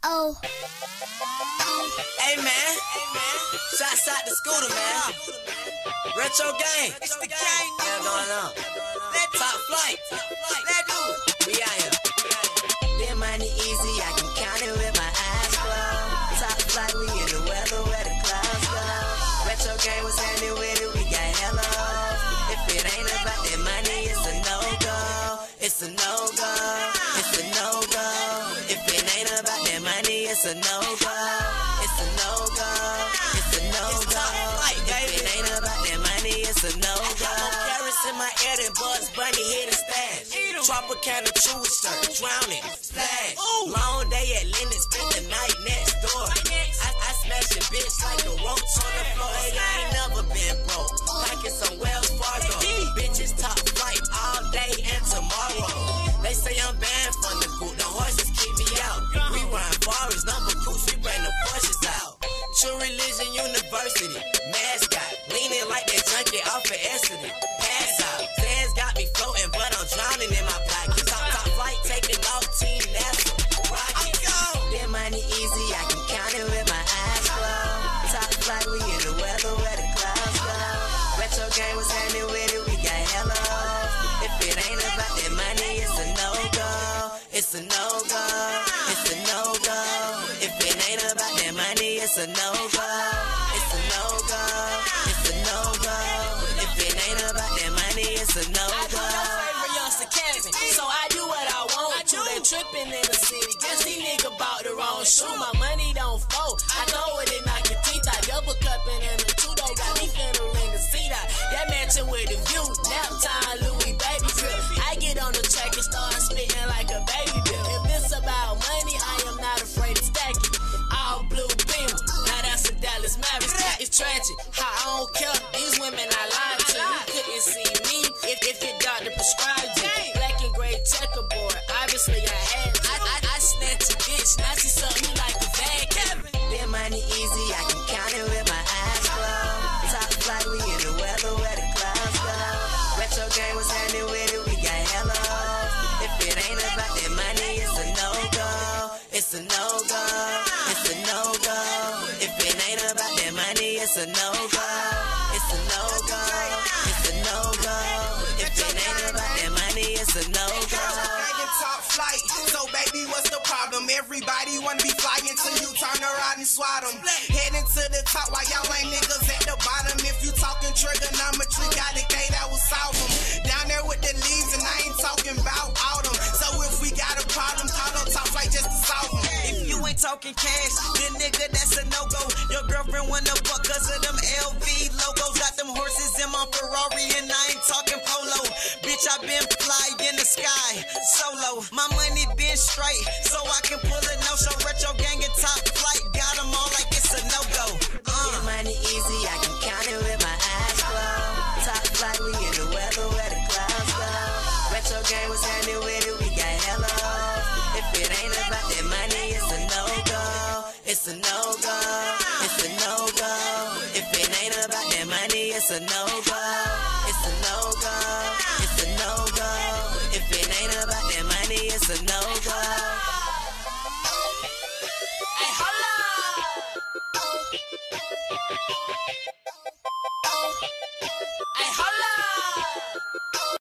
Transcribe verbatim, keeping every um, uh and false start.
Oh. Hey man, hey man, shots out the scooter, man. Retro gang, it's the gang. What's going on? Top flight, let's do it. We out here. Get money easy, I can count it with my eyes closed. Top flight, we in the weather where the clouds go. Retro gang was handing with it, we got hello. If it ain't about that money, it's a no-go. It's a no-go. It's a no-go. If it ain't about that money, it's a no-go. It's a no-go. It's a no-go. If it ain't about that money, it's a no-go. Carrots in my ear, then Bugs Bunny hit a stash. Tropicana Chewy shirt, drowning, splash. Long day at Lennox, spent the night next door. I, I smash a bitch like a roach on the floor. Hey, I ain't never been broke. Like it's some Wells Fargo. Bitches top flight all day and tomorrow. They say I'm banned from the coop. The horses keep me out. We run forest, number coops, we bring the Porsches out. True Religion University, mascot. Leaning like that junkie off of Essendon. Pass out. Sands got me floating, but I'm drowning in my pockets. Top, top flight, taking off Team NASA. Rocket. That money easy, I can count it with my eyes closed. Top flight, we in the weather where the clouds go. Retro gang was handing with it, we got hello. If it ain't about that money, it's a no-go. It's a no-go. It's a no-go. If it ain't about that money, it's a no-go. It's a no-go. It's a no-go. If it ain't about that money, it's a no-go. So I do what I want to. They tripping in the city. Guess these niggas bought the wrong shoe. My money don't fold. I throw it and knock your teeth out. Double cupping in the two though. Got me finna the seat out. That mansion with the view. Nap time, Louis baby drip. I get on the track and start spitting like a baby bill. If it's about money, I am not afraid to stack it. All blue beam. Now that's a Dallas Mavericks. It's tragic. How I don't care. These women I lied to. You couldn't see me if, if your doctor prescribed you. Black and gray checkerboard. Obviously I had to. I, I, I snatch a bitch. Now she suck me like a vacuum. That money easy, I can count it with my eyes closed. Top flight, we in the weather where the clouds go. Retro gang was handing with it, we got hello. If it ain't about that money, it's a no-go. It's a no-go. It's a no-go. If it ain't about that money, it's a no-go. It's a no-go. It's a no-go. If it ain't about that money, it's a no-go. Top flight, so baby, what's the problem? Everybody wanna be flying till you turn around and swat them. Heading to the top while y'all ain't niggas at the bottom. If you talking trigonometry, got a K that will solve them. Down there with the leaves, and I ain't talking about autumn. So if we got a problem, call on top flight just to solve them. If you ain't talking cash, then nigga, that's a no-go. Your girlfriend wanna fuck cause of them L V logos. Got them horses in my Ferrari and I ain't talking polo. Bitch, I been fly in the sky, solo. My money been straight, so I can pull a no-show. Retro gang and top flight, got them all like it's a no-go. Uh. Get money easy, I can count it with my eyes closed. Top flight, we in the weather where the clouds go. Retro gang was handing with it, we got hello. If it ain't about that money, it's a no-go. It's a no-go. It's a no-go. If it ain't about that money, it's a no-go. It's a no-go. It's a no-go. If it ain't about that money, it's a no-go.